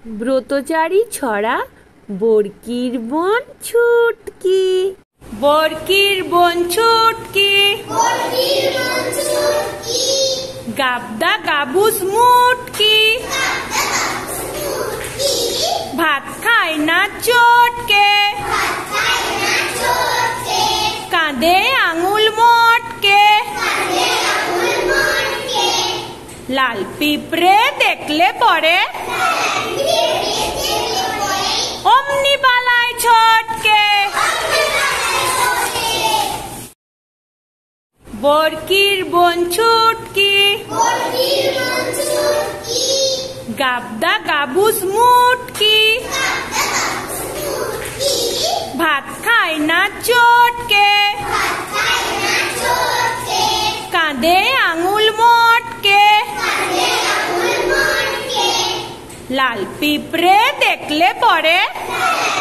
ব্রতচারী ছড়া বরকির বোন ছুটকি। বরকির বোন ছুটকি, গাবদা গাবুস মুটকি, ভাত খায় না চটকে, কাঁধে আঙুল মটকে, লাল পিঁপড়ে দেখলে পরে অমনি পালায় ছটকে। বরকির বোন ছুটকি, গাবদা গাবুস মুটকি, ভাত খায় না চটকে, কাঁধে আঙুল মটকে, লাল পিঁপড়ে দেখলে পরে